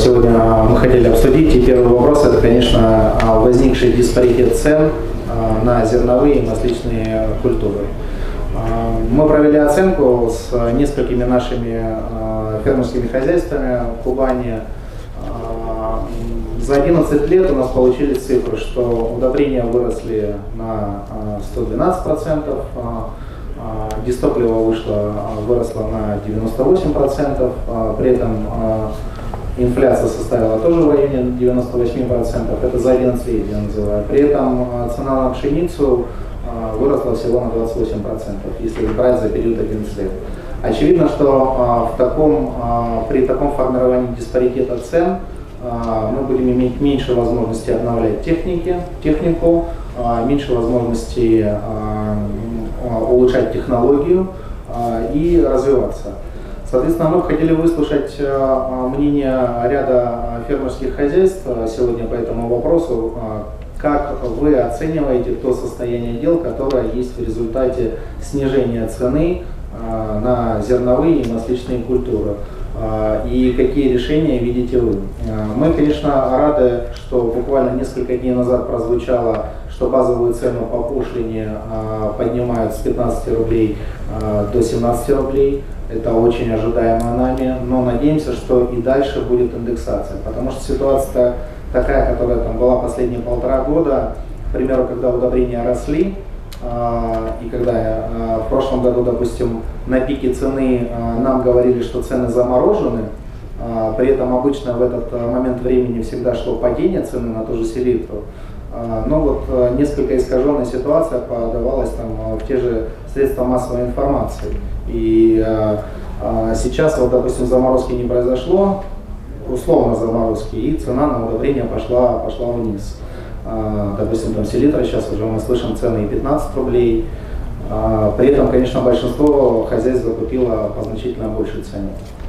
сегодня мы хотели обсудить. И первый вопрос – это, конечно, возникший диспаритет цен на зерновые и масличные культуры. Мы провели оценку с несколькими нашими фермерскими хозяйствами в Кубани. За 11 лет у нас получились цифры, что удобрения выросли на 112%, дистопливо выросло на 98%, при этом инфляция составила тоже в районе 98%, это за 11 лет я называю. При этом цена на пшеницу выросла всего на 28%, если брать за период 11 лет. Очевидно, что при таком формировании диспаритета цен мы будем иметь меньше возможностей обновлять технику, меньше возможностей улучшать технологию и развиваться. Соответственно, мы хотели выслушать мнение ряда фермерских хозяйств сегодня по этому вопросу. Как вы оцениваете то состояние дел, которое есть в результате снижения цены на зерновые и масличные культуры? И какие решения видите вы? Мы, конечно, рады, что буквально несколько дней назад прозвучало, что базовую цену по пошлине поднимают с 15 рублей до 17 рублей. Это очень ожидаемо нами, но надеемся, что и дальше будет индексация, потому что ситуация такая, которая там была последние 1,5 года, к примеру, когда удобрения росли, и когда в прошлом году, допустим, на пике цены нам говорили, что цены заморожены, при этом обычно в этот момент времени всегда шло падение цены на ту же селитру, но вот несколько искаженная ситуация подавалась там в те же средства массовой информации. И сейчас, вот, допустим, заморозки не произошло, условно заморозки, и цена на удобрение пошла вниз. Допустим, там селитра, сейчас уже мы слышим цены и 15 рублей. При этом, конечно, большинство хозяйств закупило по значительно большей цене.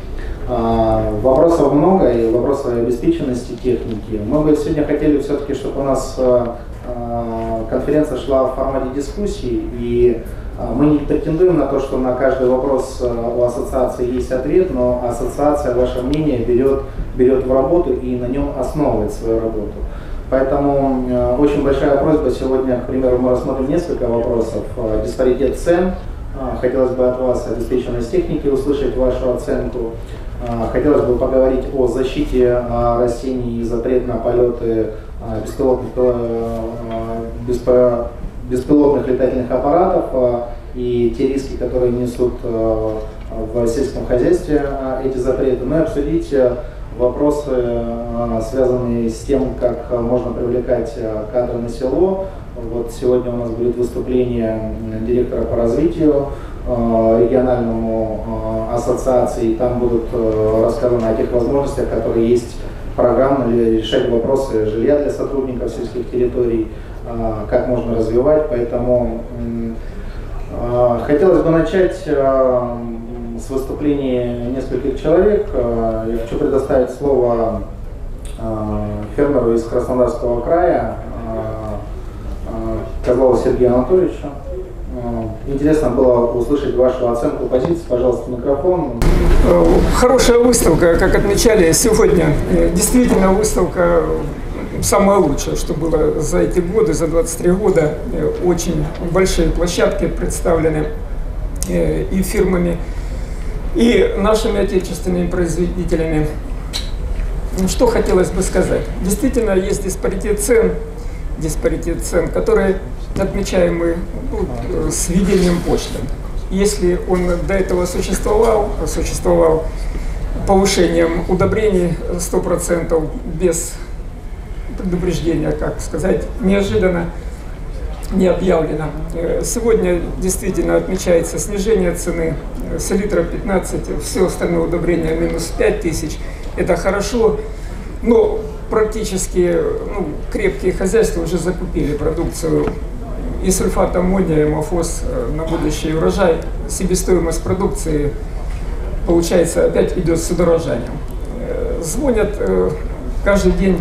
Вопросов много, и вопросов обеспеченности техники. Мы бы сегодня хотели все-таки, чтобы у нас конференция шла в формате дискуссии, и мы не претендуем на то, что на каждый вопрос у ассоциации есть ответ, но ассоциация ваше мнение берет в работу и на нем основывает свою работу. Поэтому очень большая просьба сегодня, к примеру, мы рассмотрим несколько вопросов. Диспаритет цен. Хотелось бы от вас обеспеченность техники услышать вашу оценку. Хотелось бы поговорить о защите растений и запрет на полеты беспилотных летательных аппаратов и те риски, которые несут в сельском хозяйстве эти запреты. Ну и обсудить вопросы, связанные с тем, как можно привлекать кадры на село. Вот сегодня у нас будет выступление директора по развитию региональному ассоциации, и там будут рассказаны о тех возможностях, которые есть программно решать вопросы жилья для сотрудников сельских территорий, как можно развивать. Поэтому хотелось бы начать с выступления нескольких человек. Я хочу предоставить слово фермеру из Краснодарского края, Козлову Сергею Анатольевичу. Интересно было услышать вашу оценку позиции. Пожалуйста, микрофон. Хорошая выставка, как отмечали сегодня. Действительно, выставка самое лучшее, что было за эти годы, за 23 года. Очень большие площадки представлены и фирмами, и нашими отечественными производителями. Что хотелось бы сказать? Действительно, есть диспаритет цен, который отмечаемый с введением пошлин. Если он до этого существовал повышением удобрений 100% без предупреждения, как сказать, неожиданно, не объявлено. Сегодня действительно отмечается снижение цены, селитра 15, все остальное удобрение минус 5000. Это хорошо, но практически крепкие хозяйства уже закупили продукцию и сульфат аммония, и мофос на будущий урожай. Себестоимость продукции, получается, опять идет с удорожанием. Звонят каждый день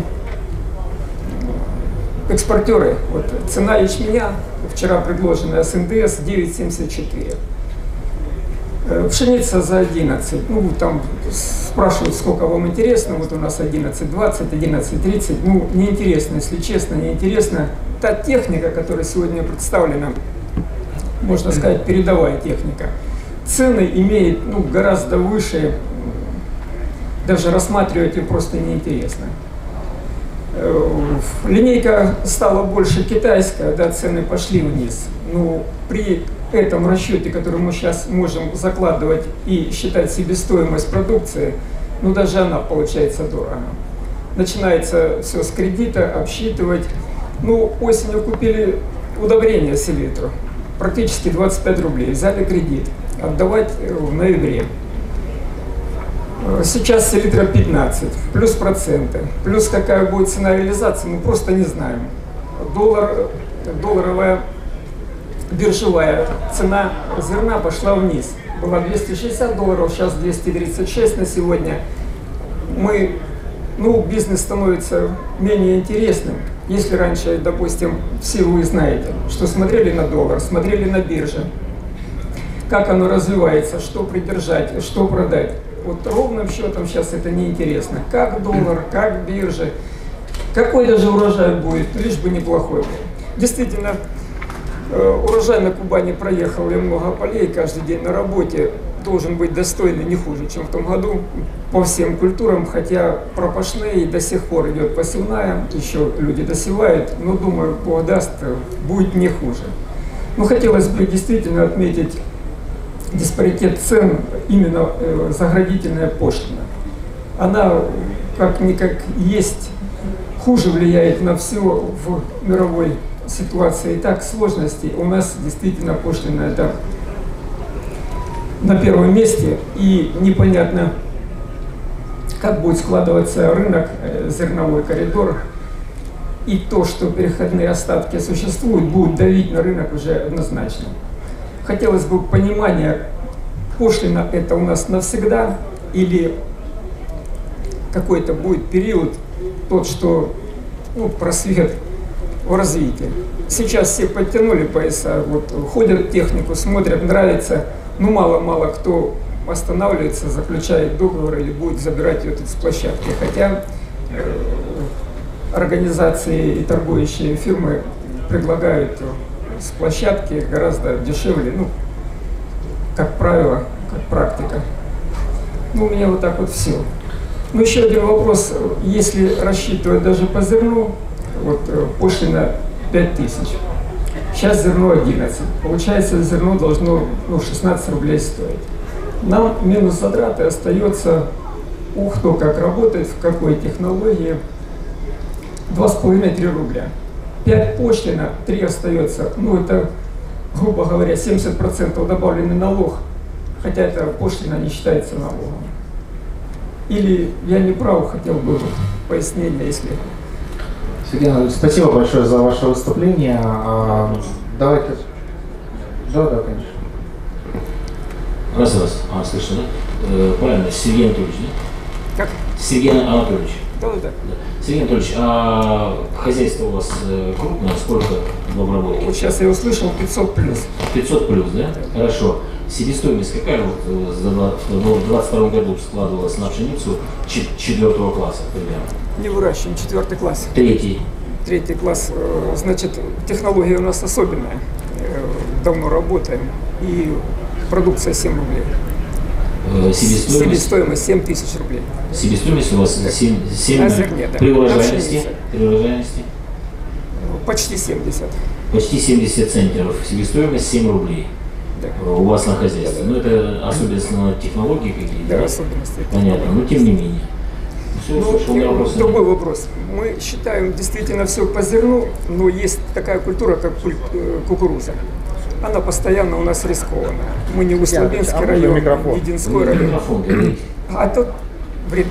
экспортеры. Вот цена ячменя, вчера предложенная с НДС, 9,74. Пшеница за 11. Ну, там спрашивают, сколько вам интересно. Вот у нас 11.20, 11.30. Ну, неинтересно, если честно, неинтересно. Та техника, которая сегодня представлена, можно сказать, передовая техника. Цены имеет гораздо выше, даже рассматривать ее просто неинтересно. Линейка стала больше китайская, да, цены пошли вниз. Но при этом расчете, который мы сейчас можем закладывать и считать себестоимость продукции, даже она получается дорого. Начинается все с кредита, обсчитывать. Осенью купили удобрение селитру, практически 25 рублей, взяли кредит, отдавать в ноябре. Сейчас селитра 15, плюс проценты, плюс какая будет цена реализации, мы просто не знаем. Долларовая биржевая цена зерна пошла вниз. Была $260, сейчас 236 на сегодня. Бизнес становится менее интересным. Если раньше, допустим, все вы знаете, что смотрели на доллар, смотрели на бирже, как оно развивается, что придержать, что продать. Вот ровным счетом сейчас это неинтересно. Как доллар, как биржа, какой даже урожай будет, лишь бы неплохой был. Действительно, урожай на Кубани проехал, и много полей, каждый день на работе должен быть достойный, не хуже, чем в том году, по всем культурам, хотя пропашные до сих пор идет посевная, еще люди досевают, но думаю, Бог даст, будет не хуже. Хотелось бы действительно отметить диспаритет цен, именно заградительная пошлина. Она как-никак есть, хуже влияет на все в мировой ситуации. И так сложностей у нас действительно пошлина это на первом месте, и непонятно, как будет складываться рынок, зерновой коридор, и то, что переходные остатки существуют, будут давить на рынок уже однозначно. Хотелось бы понимания, пошлина это у нас навсегда или какой-то будет период, тот, что просвет в развитии. Сейчас все подтянули пояса, ходят технику, смотрят, нравится, мало-мало кто останавливается, заключает договор или будет забирать ее с площадки. Хотя организации и торгующие фирмы предлагают с площадки гораздо дешевле, как правило, как практика. У меня вот так вот все. Еще один вопрос, если рассчитывать даже по зерну, пошлина 5000, сейчас зерно 11, получается зерно должно 16 рублей стоить. Нам минус затраты остается, кто как работает, в какой технологии, 2,5-3 рубля. 5 пошлина, 3 остается, это, грубо говоря, 70% добавленный налог, хотя эта пошлина не считается налогом. Или я не прав, хотел бы пояснения, если... Сергей Анатольевич, спасибо большое за ваше выступление. Давайте... Да, конечно. Раз. Слышно, да? Правильно, Сергей Анатольевич, да? Как? Сергей Анатольевич. Да. Сергей Анатольевич, а хозяйство у вас крупное? Сколько в обработке? Вот сейчас я услышал 500 плюс. 500 плюс, да? Хорошо. Себестоимость какая в 2022 году складывалась на пшеницу 4 класса примерно? Не выращиваем, 4 класс. Третий класс. Значит, технология у нас особенная. Давно работаем. И продукция 7 рублей. Себестоимость 7 тысяч рублей. Себестоимость у вас 7 да. При урожайности? Почти 70. Почти 70 центнеров. Себестоимость 7 рублей. Да. У вас на хозяйстве. Да. Это особенности технологии какие-то? Да, особенности. Понятно, но тем не менее. Другой вопрос. Мы считаем действительно все по зерну, но есть такая культура, как кукуруза. Она постоянно у нас рискованная. Мы не Услабинский район, не Динской район. А тут вред.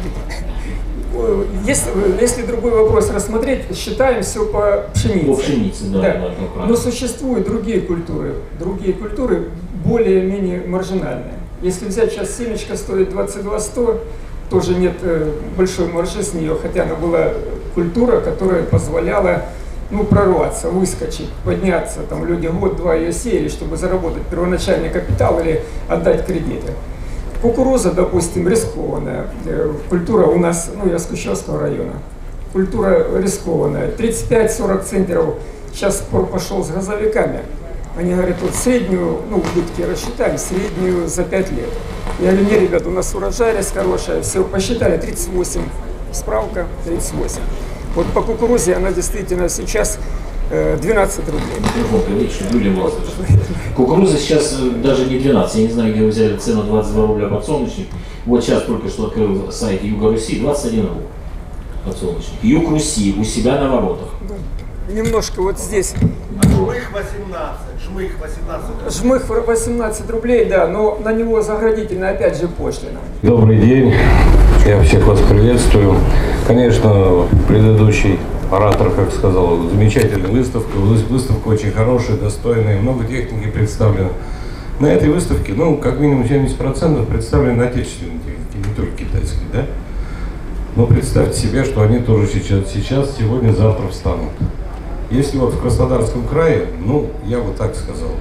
Если другой вопрос рассмотреть, считаем все по пшенице. По пшенице, да. Но существуют другие культуры более-менее маржинальные. Если взять сейчас семечко стоит 22 100, тоже нет большой маржи с нее, хотя она была культура, которая позволяла ну, прорваться, выскочить, подняться. Там люди год-два ее сеяли, чтобы заработать первоначальный капитал или отдать кредиты. Кукуруза, допустим, рискованная. Культура у нас, ну, я с Кущевского района. Культура рискованная. 35-40 центнеров. Сейчас спор пошел с газовиками. Они говорят, вот среднюю, ну, убытки рассчитали, среднюю за 5 лет. Я говорю, не, ребят, у нас урожайность хорошая, все посчитали, 38, справка 38. Вот по кукурузе она действительно сейчас 12 рублей. Кукуруза сейчас даже не 12, я не знаю, где вы взяли цену 22 рубля подсолнечник. Вот сейчас только что открыл сайт Юга Руси, 21 рубль подсолнечник. Юг Руси у себя на воротах. Немножко вот здесь. Жмых 18, жмых 18. Жмых 18 рублей, да, но на него заградительно опять же пошлина. Добрый день, я всех вас приветствую. Конечно, предыдущий оратор, как сказал, замечательная выставка. Выставка очень хорошая, достойная, много техники представлено. На этой выставке, ну, как минимум 70% представлены отечественные техники, не только китайские, да? Но представьте себе, что они тоже сейчас, сегодня, завтра встанут. Если вот в Краснодарском крае, ну, я бы так сказал,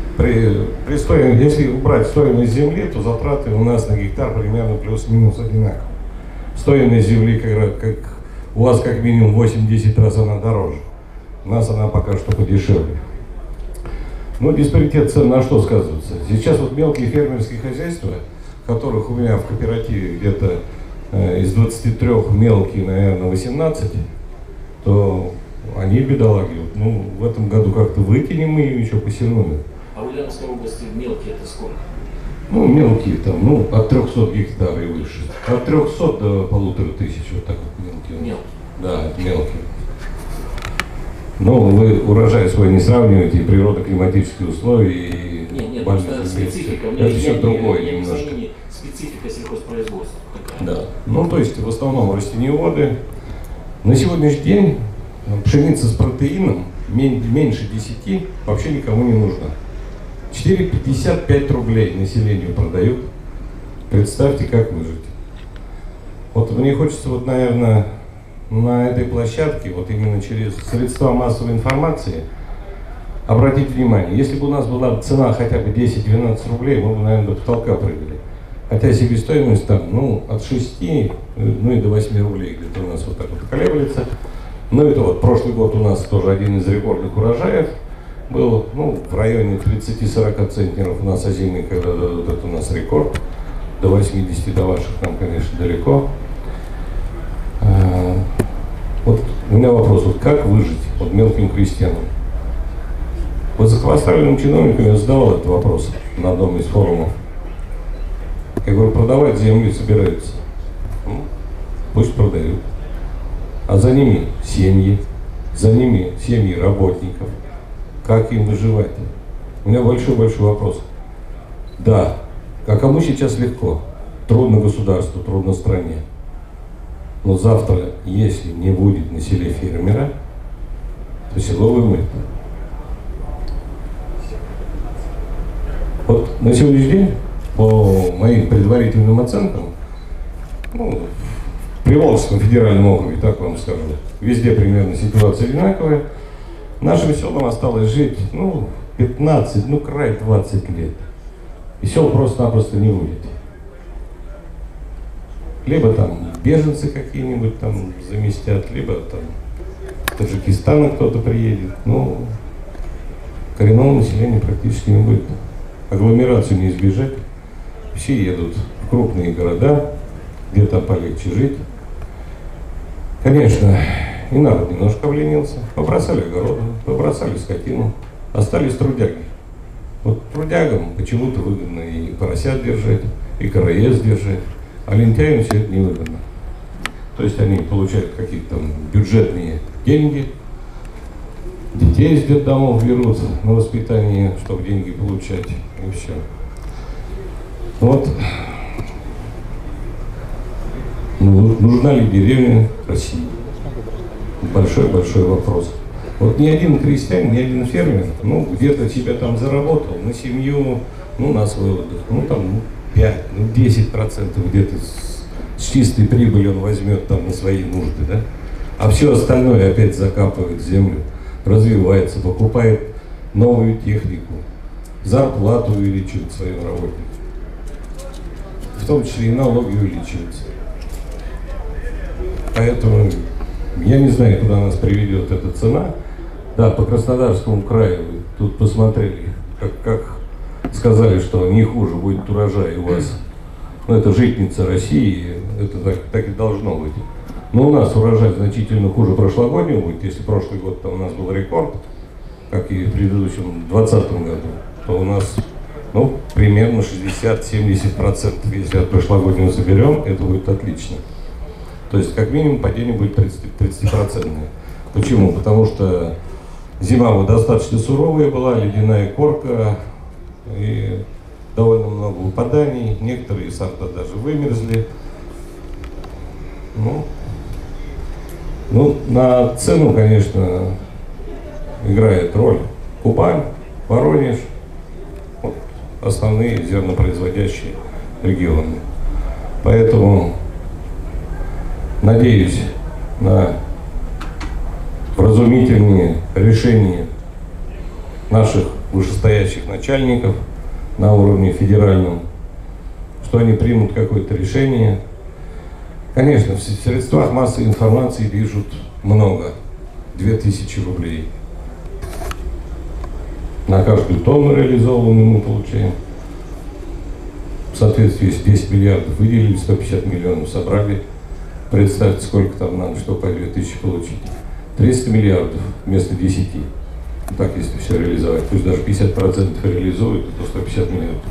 если убрать стоимость земли, то затраты у нас на гектар примерно плюс-минус одинаковые. Стоимость земли, как у вас как минимум 8-10 раз она дороже. У нас она пока что подешевле. Ну, диспаритет цен на что сказывается? Сейчас вот мелкие фермерские хозяйства, которых у меня в кооперативе где-то из 23 мелкие, наверное, 18, то они, бедолаги, ну, в этом году как-то выкинем мы им еще посильную. А в Ульяновской области мелкие это сколько? Ну, мелкие там, ну, от 300 гектаров и выше. От 300 до 1500, вот так вот мелкие. Мелкие? Да, это мелкие. Но вы урожай свой не сравниваете, и природно-климатические условия, и... Нет, просто специфика. Это все другое немножко. Специфика сельхозпроизводства. Да. Ну, то есть, в основном растениеводы. На сегодняшний день пшеница с протеином меньше 10 вообще никому не нужна. 4,55 рублей населению продают. Представьте, как выжить. Вот мне хочется, вот, наверное, на этой площадке, вот именно через средства массовой информации, обратить внимание. Если бы у нас была цена хотя бы 10-12 рублей, мы бы, наверное, до потолка прыгали. Хотя себестоимость там, ну, от 6, ну и до 8 рублей где-то у нас вот так вот колеблется. Ну, это вот прошлый год у нас тоже один из рекордных урожаев был, ну, в районе 30-40 центнеров у нас озимый, когда вот это у нас рекорд. До 80, до ваших нам, конечно, далеко. Вот у меня вопрос, вот как выжить вот мелким крестьянам? Высокопоставленным чиновникам я задавал этот вопрос на одном из форумов. Я говорю, продавать землю собираются. Ну, пусть продают. А за ними семьи работников. Как им выживать? У меня большой-большой вопрос. Да, а кому сейчас легко? Трудно государству, трудно стране. Но завтра, если не будет на селе фермера, то село вымрет. Вот на сегодняшний день, по моим предварительным оценкам, ну, в Приволжском федеральном округе, так вам скажу, везде примерно ситуация одинаковая. Нашим селам осталось жить, ну, 15, ну, край 20 лет. И сел просто-напросто не будет. Либо там беженцы какие-нибудь там заместят, либо там с Таджикистана кто-то приедет. Ну, коренного населения практически не будет. Агломерацию не избежать. Все едут в крупные города, где там полегче жить. Конечно, и народ немножко обленился. Побросали огороды, побросали скотину, остались трудяги. Вот трудягам почему-то выгодно и поросят держать, и короед держать, а лентяям все это невыгодно. То есть они получают какие-то там бюджетные деньги, детей из детдомов берут на воспитание, чтобы деньги получать, и все. Вот. Ну, нужна ли деревня России? Большой-большой вопрос. Вот ни один крестьянин, ни один фермер, ну, где-то себя там заработал на семью, ну, на свой отдых, ну, там, 5, ну, 10% где-то с чистой прибыли он возьмет там на свои нужды, да? А все остальное опять закапывает в землю. развивается, покупает новую технику, зарплату увеличивает своим работникам. В том числе и налоги увеличиваются. Поэтому я не знаю, куда нас приведет эта цена. Да, по Краснодарскому краю вы тут посмотрели, как сказали, что не хуже будет урожай у вас. Ну, это житница России, это так и должно быть. Но у нас урожай значительно хуже прошлогоднего будет. Если прошлый год у нас был рекорд, как и в предыдущем 2020 году, то у нас примерно 60-70%. Если от прошлогоднего заберем, это будет отлично. То есть, как минимум, падение будет 30%. Почему? Потому что зима достаточно суровая была, ледяная корка, и довольно много выпаданий. Некоторые сорта даже вымерзли. На цену, конечно, играет роль Кубань, Воронеж, основные зернопроизводящие регионы. Поэтому надеюсь на вразумительные решения наших вышестоящих начальников на уровне федеральном, что они примут какое-то решение. Конечно, в средствах массовой информации пишут много, 2000 рублей. На каждую тонну реализованную мы получаем. В соответствии с 10 миллиардов выделили, 150 миллионов собрали. Представьте, сколько там надо, чтобы по 2000 получить. 300 миллиардов вместо 10. Так, если все реализовать. Пусть даже 50% реализуют, то 150 миллиардов.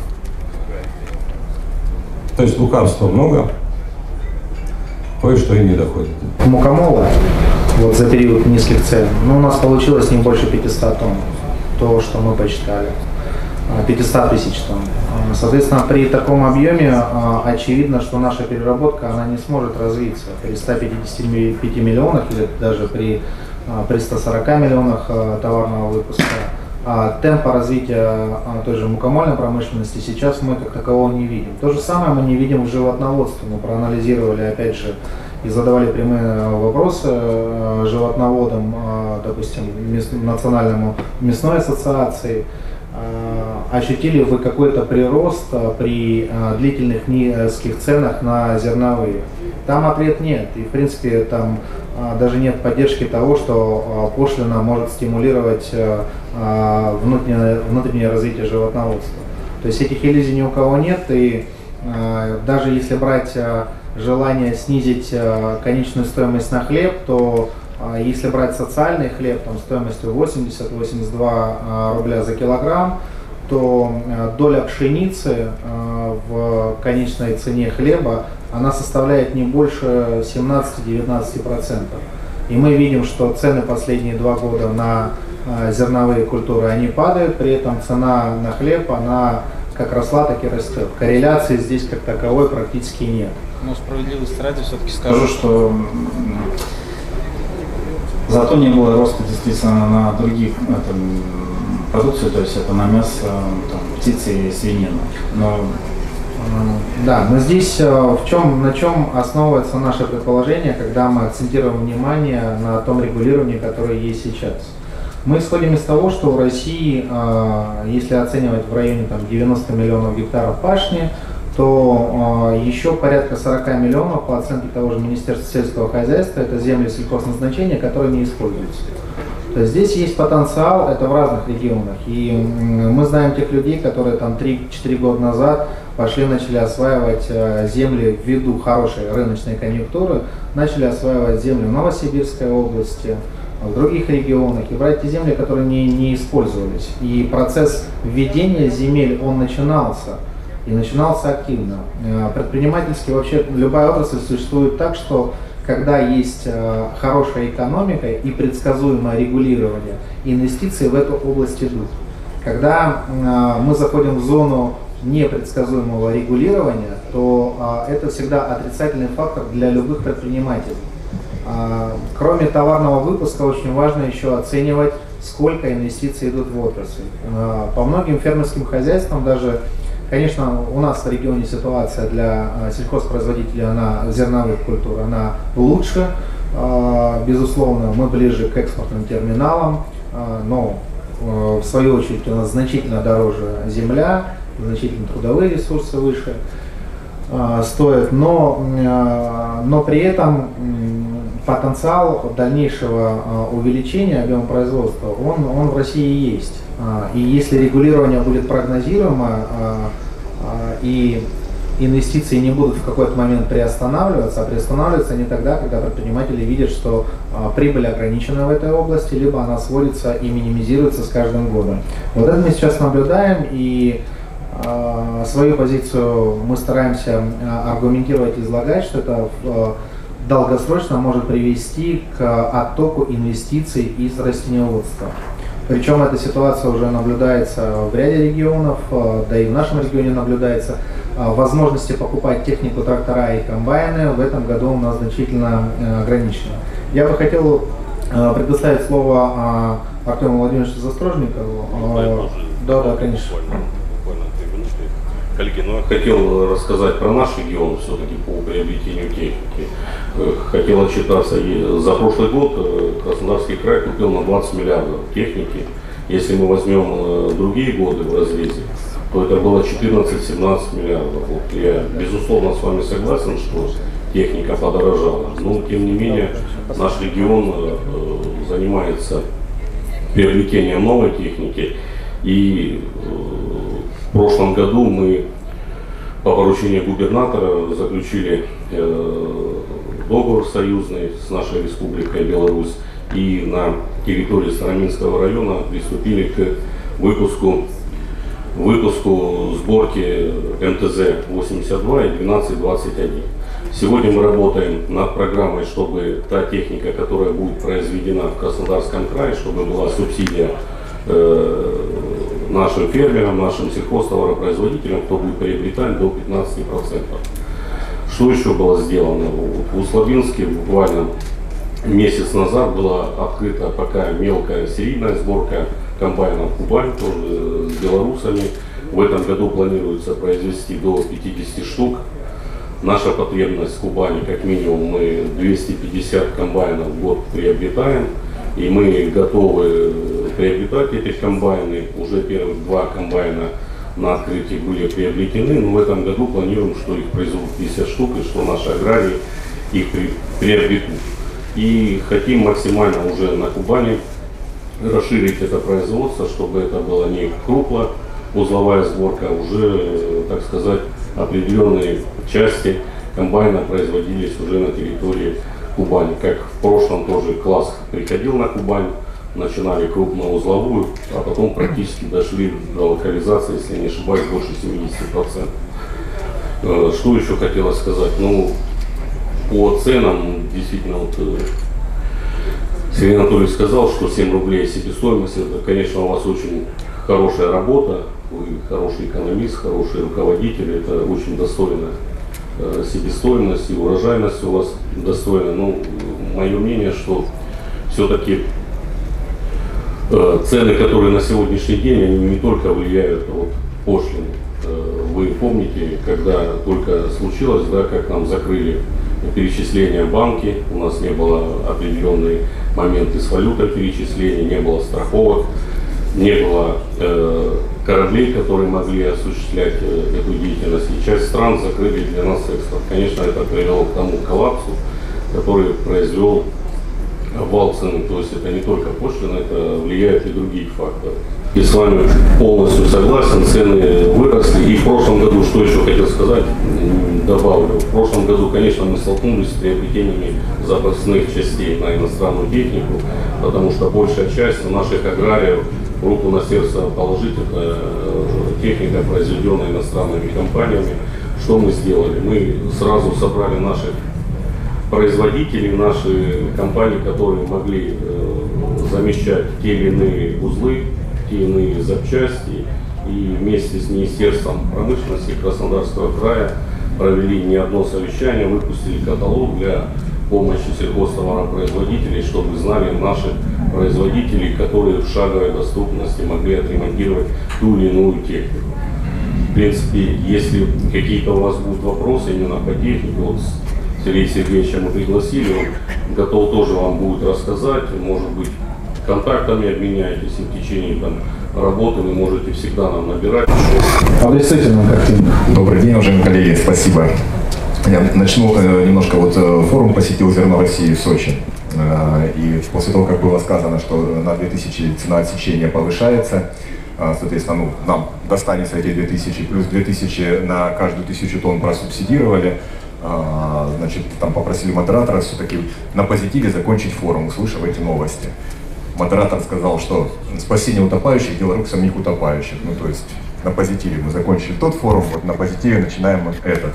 То есть лукавства много, кое-что и не доходит. Мукомола вот за период низких цен, у нас получилось не больше 500 тонн, то, что мы посчитали. 500 тысяч тонн. Соответственно, при таком объеме очевидно, что наша переработка она не сможет развиться при 155 миллионах или даже при 140 миллионах товарного выпуска. Темпа развития той же мукомольной промышленности сейчас мы как такового не видим. То же самое мы не видим в животноводстве. Мы проанализировали, опять же, и задавали прямые вопросы животноводам, допустим, Национальному мясной ассоциации. Ощутили вы какой-то прирост при длительных низких ценах на зерновые? Там ответ нет. И в принципе там даже нет поддержки того, что пошлина может стимулировать внутреннее развитие животноводства. То есть этих иллюзий ни у кого нет. И даже если брать желание снизить конечную стоимость на хлеб, то если брать социальный хлеб там, стоимостью 80-82 рубля за килограмм, то доля пшеницы в конечной цене хлеба она составляет не больше 17-19%. И мы видим, что цены последние 2 года на зерновые культуры они падают, при этом цена на хлеб она как росла, так и растет. Корреляции здесь как таковой практически нет. Но справедливости ради все-таки скажу, что зато не было роста действительно на других продукцию, то есть это на мясо, там, птицы и свинину. Да, но здесь на чем основывается наше предположение, когда мы акцентируем внимание на том регулировании, которое есть сейчас. Мы исходим из того, что в России, если оценивать в районе 90 миллионов гектаров пашни, то еще порядка 40 миллионов, по оценке того же Министерства сельского хозяйства, это земли сельхозназначения, которые не используются. То есть здесь есть потенциал, это в разных регионах. И мы знаем тех людей, которые 3-4 года назад начали осваивать земли ввиду хорошей рыночной конъюнктуры, начали осваивать земли в Новосибирской области, в других регионах, и брать те земли, которые не использовались. И процесс введения земель, он начинался. И начинался активно. Предпринимательски вообще любая отрасль существует так, что когда есть хорошая экономика и предсказуемое регулирование, инвестиции в эту область идут. Когда мы заходим в зону непредсказуемого регулирования, то это всегда отрицательный фактор для любых предпринимателей. Кроме товарного выпуска, очень важно еще оценивать, сколько инвестиций идут в отрасль. По многим фермерским хозяйствам даже, конечно, у нас в регионе ситуация для сельхозпроизводителей, зерновых культур, она лучше. Безусловно, мы ближе к экспортным терминалам. но в свою очередь у нас значительно дороже земля, значительно трудовые ресурсы выше стоят, но при этом потенциал дальнейшего увеличения объема производства, он в России есть. И если регулирование будет прогнозируемо, и инвестиции не будут в какой-то момент приостанавливаться, а приостанавливаются они тогда, когда предприниматели видят, что прибыль ограничена в этой области, либо она сводится и минимизируется с каждым годом. Вот это мы сейчас наблюдаем, и свою позицию мы стараемся аргументировать и излагать, что это долгосрочно может привести к оттоку инвестиций из растениеводства. Причем эта ситуация уже наблюдается в ряде регионов, да и в нашем регионе наблюдается. Возможности покупать технику, трактора и комбайны в этом году у нас значительно ограничены. Я бы хотел предоставить слово Артему Владимировичу Застрожникову. Да, конечно. Буквально 3 минуты. Коллеги, я хотел рассказать про наш регион все-таки по приобретению техники. Хотел отчитаться, за прошлый год Краснодарский край купил на 20 миллиардов техники. Если мы возьмем другие годы в разрезе, то это было 14-17 миллиардов. Вот я безусловно с вами согласен, что техника подорожала. Но тем не менее наш регион занимается приобретением новой техники. И в прошлом году мы по поручению губернатора заключили договор союзный с нашей республикой Беларусь и на территории Староминского района приступили к выпуску сборки МТЗ-82 и 1221. Сегодня мы работаем над программой, чтобы та техника, которая будет произведена в Краснодарском крае, чтобы была субсидия нашим фермерам, нашим сельхозтоваропроизводителям, кто будет приобретать до 15%. Что еще было сделано? В Условинске буквально месяц назад была открыта пока мелкая серийная сборка комбайнов Кубань, тоже с белорусами. В этом году планируется произвести до 50 штук. Наша потребность в Кубани, как минимум, мы 250 комбайнов в год приобретаем. И мы готовы приобретать эти комбайны. Уже первых 2 комбайна на открытии были приобретены, но в этом году планируем, что их произведут 50 штук и что наши аграрии их приобретут. И хотим максимально уже на Кубани расширить это производство, чтобы это была не крупно-узловая сборка, а уже, так сказать, определенные части комбайна производились уже на территории Кубани. Как в прошлом тоже класс приходил на Кубань, начинали крупно-узловую, а потом практически дошли до локализации, если я не ошибаюсь, больше 70%. Что еще хотелось сказать? Ну, по ценам, действительно, вот Сергей Анатольевич сказал, что 7 рублей себестоимость, это, конечно, у вас очень хорошая работа, вы хороший экономист, хороший руководитель, это очень достойная себестоимость и урожайность у вас достойна. Ну, мое мнение, что все-таки цены, которые на сегодняшний день, они не только влияют от пошлины. Вы помните, когда только случилось, да, как нам закрыли перечисления банки, у нас не было определенные моменты с валютой перечисления, не было страховок, не было кораблей, которые могли осуществлять эту деятельность. И часть стран закрыли для нас экспорт. Конечно, это привело к тому коллапсу, который произвел вал цены. То есть это не только пошлина, это влияет и другие факторы. И с вами полностью согласен, цены выросли. И в прошлом году, что еще хотел сказать, добавлю. В прошлом году, конечно, мы столкнулись с приобретениями запасных частей на иностранную технику, потому что большая часть наших аграриев, руку на сердце положить, это техника, произведенная иностранными компаниями. Что мы сделали? Мы сразу собрали наших производителей, наши компании, которые могли замещать те или иные узлы, те или иные запчасти, и вместе с Министерством промышленности Краснодарского края провели не одно совещание, выпустили каталог для помощи сельхозтоваропроизводителей, чтобы знали наши производители, которые в шаговой доступности могли отремонтировать ту или иную технику. В принципе, если какие-то у вас будут вопросы именно по технике, вот Сергея Сергеевича мы пригласили, он готов тоже вам будет рассказать, может быть, контактами обменяетесь, и в течение там, работы вы можете всегда нам набирать. Обрисуйте нам картину. Добрый день, уважаемые коллеги, спасибо. Я начну немножко, форум посетил «Зерно России» в Сочи. И после того, как было сказано, что на 2000 цена отсечения повышается, соответственно, нам достанется эти 2000, плюс 2000 на каждую 1000 тонн просубсидировали. Значит, там попросили модератора все-таки на позитиве закончить форум, услышав эти новости. Модератор сказал, что спасение утопающих – дело рук самих утопающих. Ну, то есть на позитиве мы закончили тот форум, вот на позитиве начинаем вот этот.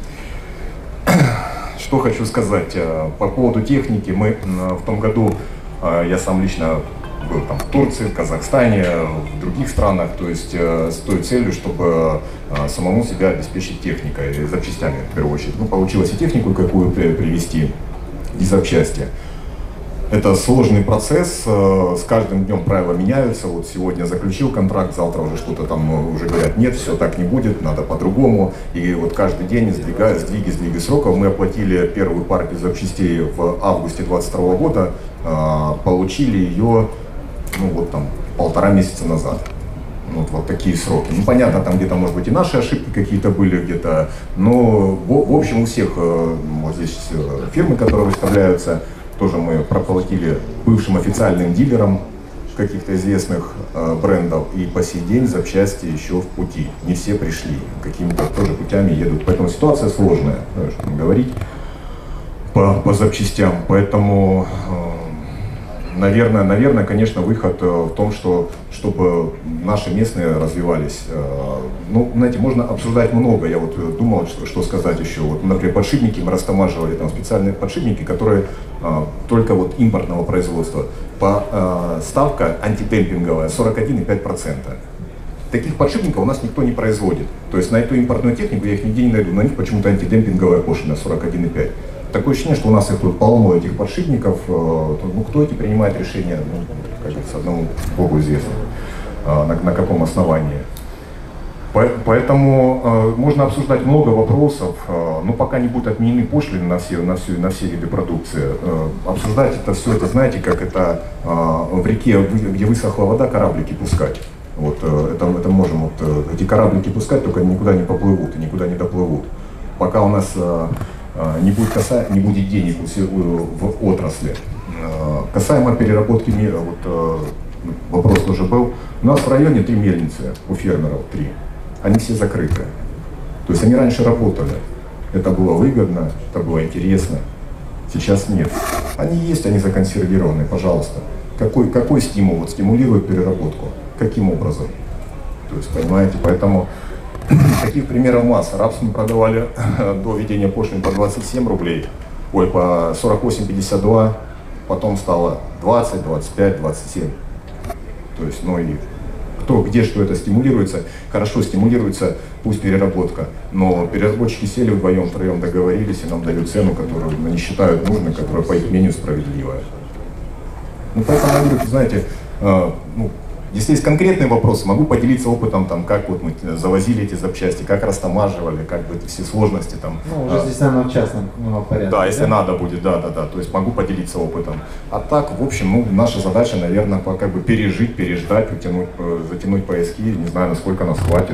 Что хочу сказать по поводу техники. Мы в том году, я сам лично был там в Турции, в Казахстане, в других странах, то есть с той целью, чтобы самому себя обеспечить техникой, запчастями в первую очередь. Ну, получилось и технику какую привезти, и запчасти. Это сложный процесс, с каждым днем правила меняются. Вот сегодня заключил контракт, завтра уже что-то там уже говорят, нет, все так не будет, надо по-другому. И вот каждый день сдвиги сроков. Мы оплатили первую партию запчастей в августе 2022 года, получили ее, ну вот там, 1,5 месяца назад. Вот такие сроки. Ну, понятно, там где-то, может быть, и наши ошибки какие-то были где-то, но в общем у всех вот здесь фирмы, которые выставляются, тоже мы проплатили бывшим официальным дилерам каких-то известных брендов, и по сей день запчасти еще в пути. Не все пришли, какими-то тоже путями едут. Поэтому ситуация сложная, что говорить по запчастям. Поэтому, наверное, конечно, выход в том, чтобы наши местные развивались. Ну, знаете, можно обсуждать много. Я вот думал, что сказать еще. Вот, например, подшипники мы растамаживали, там специальные подшипники, которые только вот импортного производства. Ставка антидемпинговая 41,5%. Таких подшипников у нас никто не производит. То есть на эту импортную технику я их нигде не найду. На них почему-то антидемпинговая пошлина 41,5%. Такое ощущение, что у нас их тут полно, этих подшипников. Ну, кто эти принимает решения, ну, как говорится, одному Богу известно, на каком основании. Поэтому можно обсуждать много вопросов, но пока не будут отменены пошлины на все виды продукции. Обсуждать это все, это знаете, как это в реке, где высохла вода, кораблики пускать. Вот это можем вот, эти кораблики пускать, только никуда не поплывут и никуда не доплывут. Пока у нас не будет денег в отрасли. Касаемо переработки, вот, вопрос тоже был. У нас в районе 3 мельницы, у фермеров 3. Они все закрыты. То есть они раньше работали. Это было выгодно, это было интересно. Сейчас нет. Они есть, они законсервированы, пожалуйста. Какой стимул? Вот стимулирует переработку. Каким образом? То есть, понимаете, поэтому таких примеров масса. Рапс мы продавали до введения пошлин по 27 рублей, ой, по 48,52, потом стало 20, 25, 27. То есть, ну и где что это стимулируется, хорошо стимулируется, пусть переработка, но переработчики сели вдвоем-втроем, договорились и нам дают цену, которую они считают нужной, которая по их мнению справедливая. Ну, поэтому, знаете, ну, если есть конкретные вопросы, могу поделиться опытом, там, как вот мы завозили эти запчасти, как растамаживали, как бы эти все сложности там. Ну, уже здесь, наверное, в частном порядке. Да, если надо будет, да. То есть могу поделиться опытом. А так, в общем, ну, наша задача, наверное, как бы пережить, переждать, затянуть пояски. Не знаю, насколько нас хватит.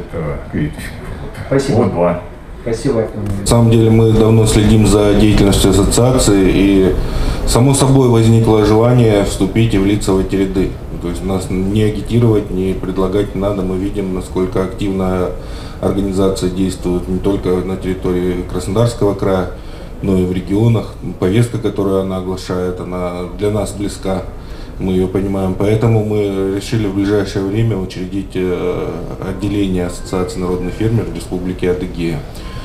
Спасибо. Год-два. Спасибо. На самом деле мы давно следим за деятельностью ассоциации, и само собой возникло желание вступить и влиться в эти ряды. То есть нас не агитировать, не предлагать не надо. Мы видим, насколько активно организация действует не только на территории Краснодарского края, но и в регионах. Повестка, которую она оглашает, она для нас близка. Мы ее понимаем. Поэтому мы решили в ближайшее время учредить отделение Ассоциации народных фермеров Республики Адыгея.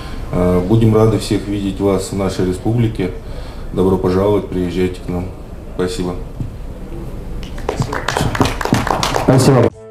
Будем рады всех видеть вас в нашей республике. Добро пожаловать, приезжайте к нам. Спасибо. Спасибо.